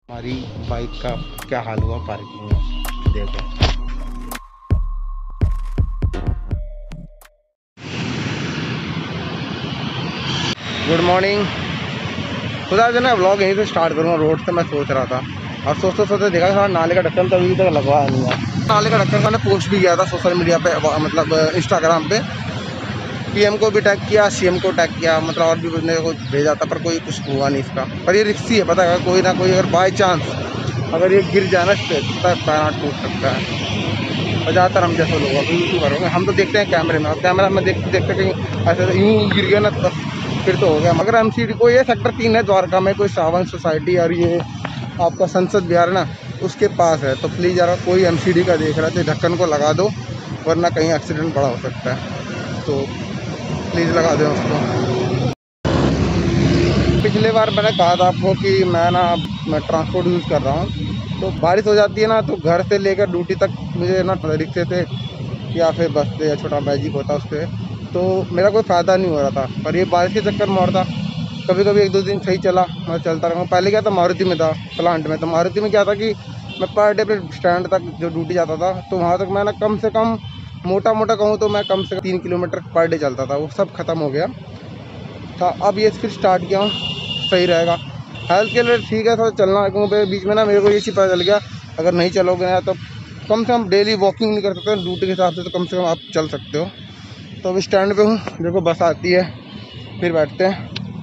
हमारी बाइक का क्या हाल हुआ पार्किंग में, देखो। Good morning. खुदा जो ना व्लॉग यहीं से स्टार्ट करूँगा, रोड से मैं सोच रहा था और सोचते सोचते देखा था नाले का ढक्कन तो अभी तक लगवाया नहीं है। नाले का ढक्कन मैंने पोस्ट भी किया था सोशल मीडिया पे, मतलब इंस्टाग्राम पे। पीएम को भी टैग किया, सीएम को टैग किया, मतलब और भी बंदे को भेजा था, पर कोई कुछ हुआ नहीं इसका। पर ये रिस्की है, पता है, कोई ना कोई अगर बाई चांस अगर ये गिर जाना इस पर तो पैर टूट सकता है। और ज़्यादातर हम जैसे लोग यूट्यूबर होंगे, हम तो देखते हैं कैमरे में, और कैमरा में देखते देखते कहीं ऐसे यूँ गिर गया ना तो फिर तो हो गया। मगर एमसीडी को ये सेक्टर 3 है द्वारका में, कोई सावन सोसाइटी और ये आपका संसद विहार ना उसके पास है। तो प्लीज़ यार कोई एमसीडी का देख रहा है तो ढक्कन को लगा दो, वरना कहीं एक्सीडेंट बड़ा हो सकता है। तो प्लीज़ लगा दें उसको। पिछले बार मैंने कहा था आपको कि मैं ट्रांसपोर्ट यूज़ कर रहा हूँ, तो बारिश हो जाती है ना तो घर से लेकर ड्यूटी तक मुझे ना रिक्शे से या फिर बस से या छोटा मैजिक होता उससे, तो मेरा कोई फ़ायदा नहीं हो रहा था। पर ये बारिश के चक्कर में और था, कभी कभी एक दो दिन सही चला, मैं चलता रहूँ। पहले क्या था, मारुति में था, प्लांट में। तो मारुति में क्या था कि मैं पर डे पे स्टैंड तक जो ड्यूटी जाता था, तो वहाँ तक मैं ना कम से कम मोटा मोटा कहूँ तो मैं कम से कम 3 किलोमीटर पर डे चलता था। वो सब ख़त्म हो गया था। अब ये फिर स्टार्ट किया हूँ, सही रहेगा हेल्थ के लिए, ठीक है थोड़ा चलना। क्योंकि बीच में ना मेरे को ये चीज़ पता चल गया, अगर नहीं चलोगे ना तो कम से कम डेली वॉकिंग नहीं कर सकते ड्यूटी के हिसाब से, तो कम से कम आप चल सकते हो। तो अभी स्टैंड पे हूँ, देखो बस आती है फिर बैठते हैं।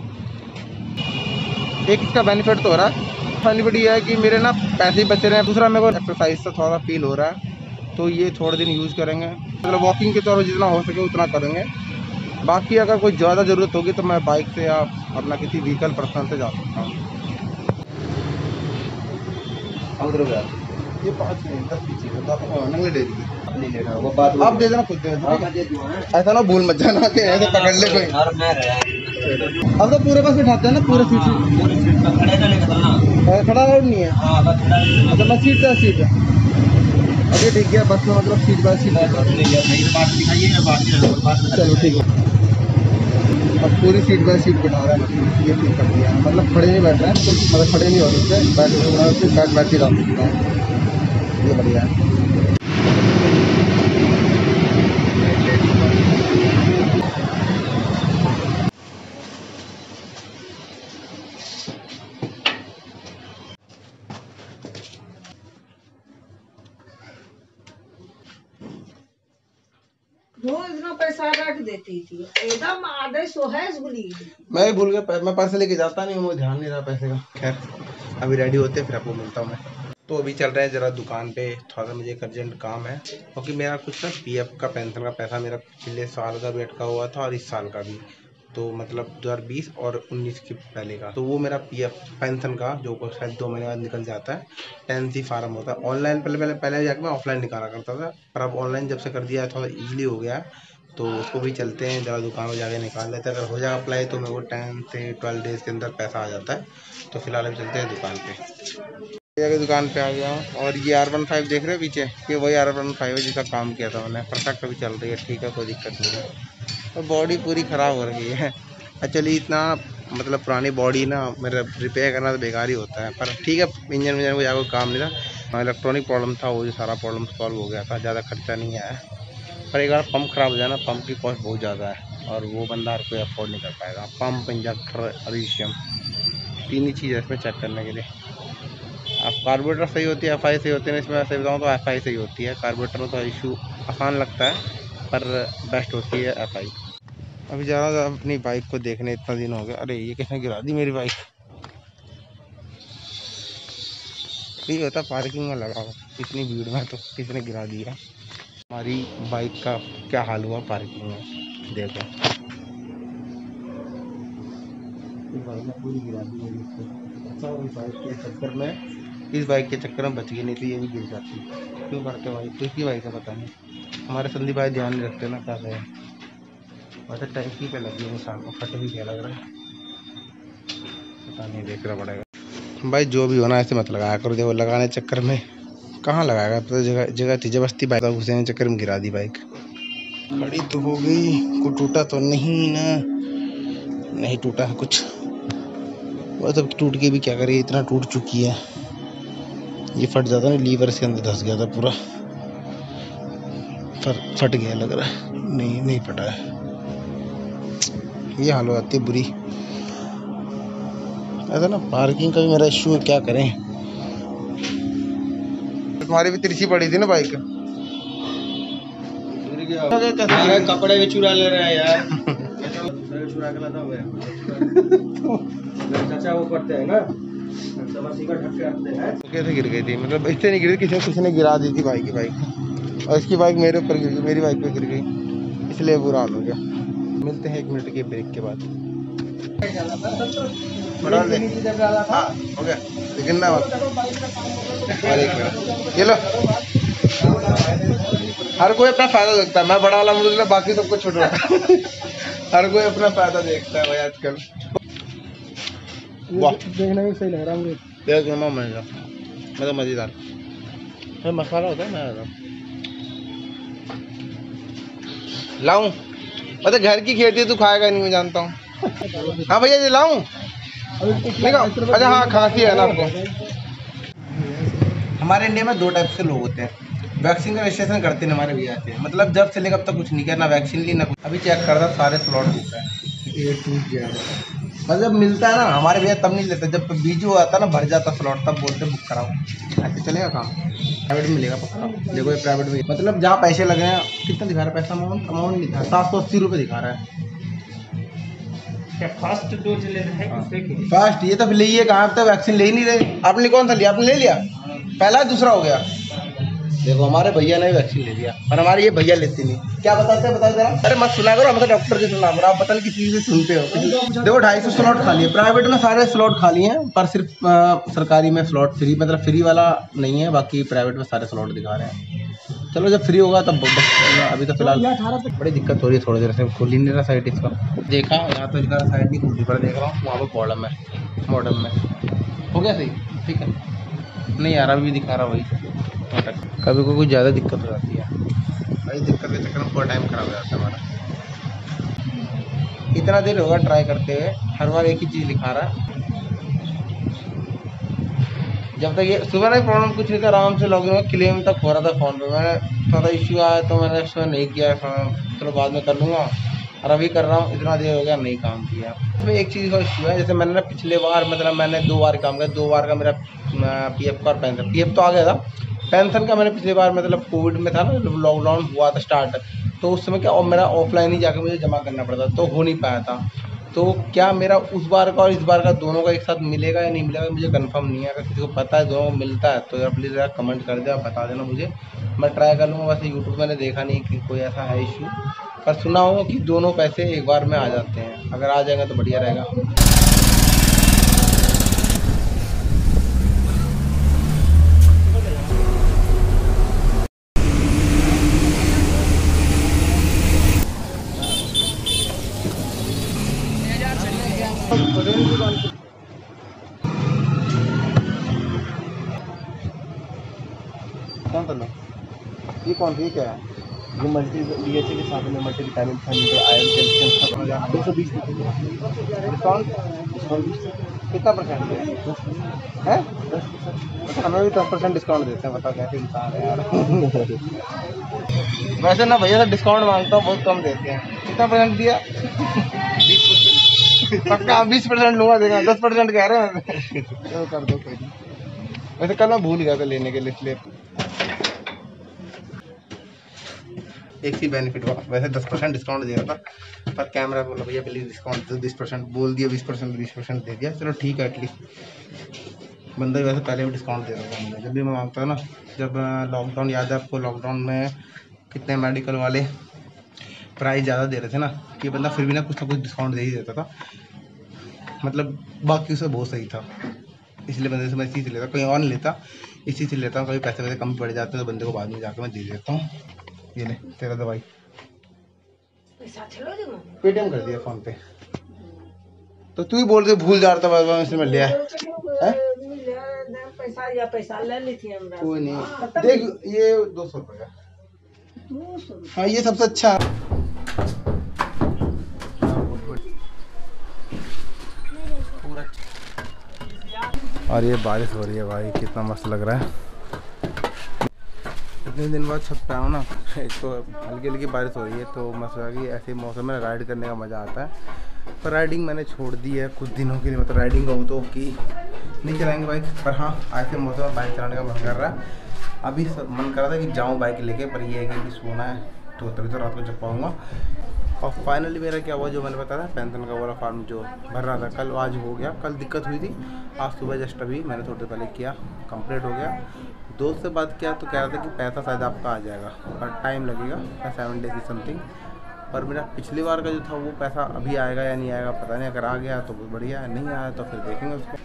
एक इसका बेनिफिट तो हो रहा है, बेनिफिट ये है कि मेरे ना पैसे बच रहे हैं। दूसरा मेरे को एक्सरसाइज से थोड़ा फील हो रहा है, तो ये थोड़े दिन यूज़ करेंगे, मतलब वॉकिंग के तौर पर जितना हो सके उतना करेंगे। बाकी अगर कोई ज़्यादा ज़रूरत होगी तो मैं बाइक से या अपना किसी व्हीकल पर्सन से जा सकता हूँ। ये 5 मिनट 10 की चीज़ है, तो आपको नंगले दे दीजिए, आप दे देना खुद दे देना, ऐसा ना भूल मत जाना कि ऐसे पकड़ ले कोई। अब तो पूरे बस बिठाते हैं ना, पूरे सीट खड़ा रोड नहीं है। अच्छा मैं सीट है। अभी ठीक है, बस में मतलब सीट बाय सीट। चलो ठीक है, अब पूरी सीट बाय सीट बिठा रहा है, मतलब ये ठीक कर दिया है। मतलब खड़े नहीं बैठ रहे हैं, तो मतलब खड़े नहीं हो सकते, बैठ के जा सकते हैं, ये बढ़िया है। पैसा रख देती थी एकदम आधे सोहेज भूली। मैं भूल गया, मैं पैसे लेके जाता नहीं, मुझे ध्यान नहीं रहा पैसे का। खैर अभी रेडी होते फिर आपको मिलता हूँ मैं। तो अभी चल रहे हैं ज़रा दुकान पे, थोड़ा सा मुझे एक अर्जेंट काम है, क्योंकि मेरा कुछ ना पीएफ का पेंशन का पैसा मेरा पिछले साल का भी अटका हुआ था और इस साल का भी, तो मतलब 2020 और 19 के पहले का। तो वो मेरा पीएफ पेंशन का जो शायद 2 महीने बाद निकल जाता है, 10C फार्म होता है ऑनलाइन। पहले जाकर मैं ऑफलाइन निकाला करता था, पर अब ऑनलाइन जब से कर दिया है थोड़ा ईजिली हो गया है। तो उसको भी चलते हैं ज़रा दुकान में जाके निकाल लेते हैं, अगर हो जाएगा अप्लाई तो मेरे को 10 से 12 डेज़ के अंदर पैसा आ जाता है। तो फिलहाल अभी चलते हैं दुकान पे। दुकान पे आ गया हूँ, और ये R15 देख रहे हो पीछे, ये वही R15 है जिसका काम किया था मैंने। परफेक्ट अभी चल रही है, ठीक है, कोई दिक्कत नहीं है। और बॉडी पूरी ख़राब हो रही है एक्चुअली, इतना मतलब पुरानी बॉडी ना मेरा रिपेयर करना तो बेकार ही होता है। पर ठीक है, इंजन को ज़्यादा काम नहीं था, इलेक्ट्रॉनिक प्रॉब्लम था, वो सारा प्रॉब्लम सॉल्व हो गया था, ज़्यादा खर्चा नहीं आया। पर एक बार पंप ख़राब हो जाए ना, पंप की कॉस्ट बहुत ज़्यादा है और वो बंदा हर कोई अफोर्ड नहीं कर पाएगा। पंप, इंजेक्टर, एडिशियम, 3 ही चीज़ है इसमें चेक करने के लिए। अब कार्बोरेटर सही होती है, एफआई सही होती है, इसमें सही बताऊँ तो एफआई सही होती है। कार्बोरेटर में तो इशू आसान लगता है, पर बेस्ट होती है एफआई। अभी जा रहा था अपनी बाइक को देखने, इतना दिन हो गया। अरे ये किसने गिरा दी मेरी बाइक, ठीक होता पार्किंग में लगा हो, इतनी भीड़ में तो किसने गिरा दिया। हमारी बाइक का क्या हाल हुआ पार्किंग में, देखो। बाइक ने पूरी गिरा दी मेरी। अच्छा इस बाइक के चक्कर में बच गई, नहीं तो ये भी गिर जाती। क्यों करते भाई, किसकी बाइक है पता नहीं। हमारे संदीप भाई ध्यान नहीं रखते ना, क्या करें। वैसे टैंकी पे लगी है निशान को, फट भी क्या लग रहा है पता नहीं, देखना पड़ेगा। भाई जो भी होना ऐसे मत लगाया करो, देखो लगाने चक्कर में कहाँ लगाएगा, तो जगह जगह थी जबरदस्ती बाइक घुसने चक्कर में गिरा दी बाइक। खड़ी तो हो गई, को टूटा तो नहीं ना, नहीं टूटा है कुछ, वो तो टूट के भी क्या करिए, इतना टूट चुकी है। ये फट जाता ना, लीवर इसके अंदर धंस गया था पूरा, फट गया लग रहा है। नहीं फटा है। ये हाल हो जाती है बुरी। ऐसा ना पार्किंग का भी मेरा इशू है, क्या करें। तुम्हारी भी तिरछी पड़ी थी ना बाइक। कपड़े भी चुरा ले रहे हैं यार। चुरा के लाता हूँ चाचा, वो करते हैं ना, ढक के रखते हैं। कैसे गिर गई थी? मतलब इससे नहीं गिरी, किसी ने गिरा दी थी भाई की बाइक, और इसकी बाइक मेरे ऊपर गिर गई, मेरी बाइक पे गिर गई, इसलिए बुरा हाल हो गया। मिलते हैं 1 मिनट के ब्रेक के बाद। हाँ हो गया, लेकिन ना और 1 मिनट। ये लो, हर कोई अपना फायदा देखता है। मैं बड़ा वाला मुझे, बाकी सबको छोटा। हर कोई अपना फायदा देखता है भाई आजकल। वाह, देखने में सही लग रहा है मुझे। देख लो मतलब मजेदार मसाला होता है। मैं लाऊं? मतलब घर की खेती तू खाएगा नहीं, मैं जानता हूँ। हाँ भैया जी लाऊं? अच्छा हाँ, खांसी है ना आपको? हमारे इंडिया में 2 टाइप से लोग होते हैं। वैक्सीन का रजिस्ट्रेशन करते हैं हमारे भैया आते हैं, मतलब जब से लेकर अब तक कुछ नहीं किया, ना वैक्सीन ली ना कुछ। अभी चेक करता सारे स्लॉट होता है, मतलब मिलता है ना। हमारे भैया तब नहीं लेते जब बीजू आता ना, भर जाता स्लॉट, तब बोलते बुक कराओ। ऐसे चलेगा काम? प्राइवेट मिलेगा पक्का। देखो ये प्राइवेट में, मतलब जहाँ पैसे लगे हैं। कितना दिखा रहा है पैसा? अमाउंट नहीं था, 780 रुपये दिखा रहा है। क्या फर्स्ट डोज ले रहे हैं? फर्स्ट ये तो ले कहाँ तक वैक्सीन ले ही नहीं रहे। आपने कौन सा लिया? आपने ले लिया पहला, दूसरा हो गया। देखो हमारे भैया ने वैक्सीन ले लिया, पर हमारे ये भैया लेते नहीं। क्या बताते हैं बताओ जरा। अरे मत सुना करो, हम तो डॉक्टर की सुना करो। आप पता नहीं किसी चीज़ से सुनते हो। देखो 250 स्लॉट खाली है, प्राइवेट में सारे स्लॉट खाली हैं, पर सिर्फ सरकारी में स्लॉट फ्री, मतलब फ्री वाला नहीं है। बाकी प्राइवेट में सारे स्लॉट दिखा रहे हैं। चलो जब फ्री होगा तब अभी तो फिलहाल बड़ी दिक्कत हो रही है। थोड़ी देर से खुल ही नहीं रहा साइड इसका। देखा यहाँ तो इसका साइड नहीं खुलती, पर देख रहा हूँ वहाँ पर प्रॉब्लम है। मॉडल में हो गया सही, ठीक है। नहीं यार अभी भी दिखा रहा वही। कभी को कुछ ज़्यादा दिक्कत हो जाती है भाई, दिक्कत के चक्कर में पूरा टाइम खराब हो जाता है हमारा। इतना देर होगा ट्राई करते हुए, हर बार एक ही चीज़ लिखा रहा है। जब तक ये सुबह ना प्रॉब्लम कुछ नहीं था, आराम से लॉगिन हुआ, क्लेम तक हो रहा था फ़ोन पे। मैं थोड़ा इश्यू आया तो मैंने इसमें नहीं किया, चलो बाद में कर लूँगा, और अभी कर रहा हूँ। इतना देर हो गया नहीं काम किया। इसमें एक चीज़ का इश्यू है, जैसे मैंने ना पिछले बार, मतलब मैंने 2 बार काम किया। 2 बार का मेरा PF का और पेंशन, PF तो आ गया था, पेंशन का मैंने पिछले बार, मतलब कोविड में था ना, लॉकडाउन हुआ था स्टार्ट, तो उस समय क्या, और मेरा ऑफलाइन ही जाकर मुझे जमा करना पड़ता, तो हो नहीं पाया था। तो क्या मेरा उस बार का और इस बार का दोनों का एक साथ मिलेगा या नहीं मिलेगा, मुझे कंफर्म नहीं है। अगर किसी को पता है दोनों को मिलता है तो यार प्लीज़ यार कमेंट कर दे, बता देना मुझे, मैं ट्राई कर लूँगा। वैसे यूट्यूब मैंने देखा नहीं कि कोई ऐसा है इशू, पर सुना हो कि दोनों पैसे एक बार में आ जाते हैं। अगर आ जाएगा तो बढ़िया रहेगा। कौन सा लो? ये कौन सी क्या है? ये मल्टी DHA के साथ में multivitamin iron calcium 220 discount. कितना परसेंट है? हमें भी 10% डिस्काउंट देते हैं। बताओ कैसे इंसान है यार। वैसे ना भैया से डिस्काउंट मांगता हूँ, बहुत कम देते हैं। कितना परसेंट दिया? 20%। पक्का 20% लूँगा, देगा 10% कह रहे हैं। चलो कर दो कोई नहीं। वैसे कल मैं भूल गया था लेने के लिए, इसलिए एक ही बेनिफिट हुआ। वैसे 10% डिस्काउंट दे रहा था, पर कैमरा बोला भैया प्लीज़ डिस्काउंट दो। 20% बोल दिया, 20% दे दिया। चलो ठीक है, एटलीस्ट बंदा वैसे पहले भी डिस्काउंट दे रहा था मुझे, जब भी मैं मांगता था ना। जब लॉकडाउन, याद है आपको, लॉकडाउन में कितने मेडिकल वाले प्राइस ज़्यादा दे रहे थे ना, कि बंदा फिर भी ना कुछ डिस्काउंट दे ही देता था। मतलब बाकी से बहुत सही था, इसलिए बंदे से मैं इसी से लेता, कहीं और नहीं लेता, इसी से लेता हूँ। कभी पैसे वैसे कम पड़ जाते हैं तो बंदे को बाद में जाकर मैं दे देता हूँ। ये ले तेरा दवाई, पेटीएम कर दिया फ़ोन पे। तो तू ही बोल रहे भूल जा रहा था, इसमें ले आया पैसा ले ली थी। कोई नहीं, देख ये 200 रुपये का। हाँ ये सबसे अच्छा। और ये बारिश हो रही है भाई, कितना मस्त लग रहा है। इतने दिन बाद छत पे आऊँ ना, एक तो हल्की हल्की बारिश हो रही है तो मैं सोचा कि ऐसे मौसम में राइड करने का मज़ा आता है। पर राइडिंग मैंने छोड़ दी है कुछ दिनों के लिए, मतलब राइडिंग हो तो कि नहीं चलाएंगे बाइक, पर हाँ ऐसे मौसम में बाइक चलाने का मन कर रहा है। अभी मन कर रहा था कि जाऊँ बाइक लेके, पर ये है कि सोना है तो तभी तो रात को जब पाऊँगा। और फाइनली मेरा क्या हुआ, जो मैंने बताया था पेंशन का वाला फॉर्म जो भर रहा था कल, आज हो गया। कल दिक्कत हुई थी, आज सुबह जस्ट अभी मैंने थोड़ी देर पहले किया, कंप्लीट हो गया। दोस्त से बात किया तो कह रहा था कि पैसा शायद आपका आ जाएगा, पर टाइम लगेगा 7 डेज की समथिंग। पर मेरा पिछली बार का जो था वो पैसा अभी आएगा या नहीं आएगा पता नहीं। अगर आ गया तो बहुत बढ़िया है, नहीं आया तो फिर देखेंगे उसको।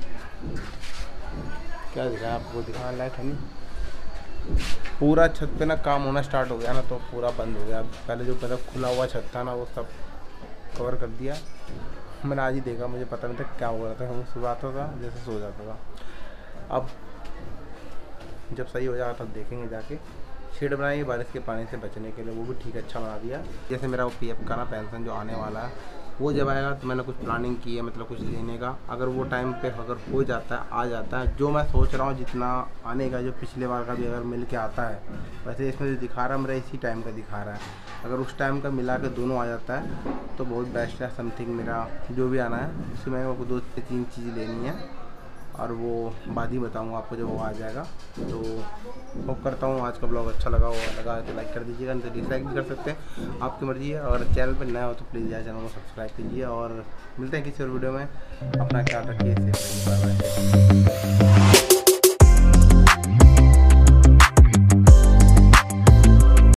क्या दिखाया आपको, दिखाना लायक है नहीं। पूरा छत पे ना काम होना स्टार्ट हो गया ना, तो पूरा बंद हो गया। पहले जो पहले खुला हुआ छत था ना वो सब कवर कर दिया। मैंने आज ही देखा, मुझे पता नहीं था क्या हो रहा था। हम सुबह आता था जैसे सो जाता था। अब जब सही हो जाएगा तब देखेंगे जाके। शेड बनाई बारिश के पानी से बचने के लिए, वो भी ठीक अच्छा बना दिया। जैसे मेरा वो पीएफ का ना पेंशन जो आने वाला है, वो जब आएगा तो मैंने कुछ प्लानिंग की है, मतलब कुछ लेने का। अगर वो टाइम पे अगर हो जाता है, आ जाता है, जो मैं सोच रहा हूँ जितना आने का, जो पिछले बार का भी अगर मिल के आता है, वैसे इसमें जो दिखा रहा है मेरा इसी टाइम का दिखा रहा है। अगर उस टाइम का मिला के दोनों आ जाता है तो बहुत बेस्ट है। समथिंग मेरा जो भी आना है उसमें मेरे को 2 से 3 चीज़ लेनी है, और वो बाद ही बताऊँगा आपको जब वो आ जाएगा। तो होप करता हूँ आज का ब्लॉग अच्छा लगा तो लाइक कर दीजिएगा, नहीं तो डिसलाइक भी कर सकते हैं, आपकी मर्जी है। और चैनल पर नया हो तो प्लीज़ यार चैनल को सब्सक्राइब कीजिए, और मिलते हैं किसी और वीडियो में। अपना ख्याल रखिए, बाय बाय।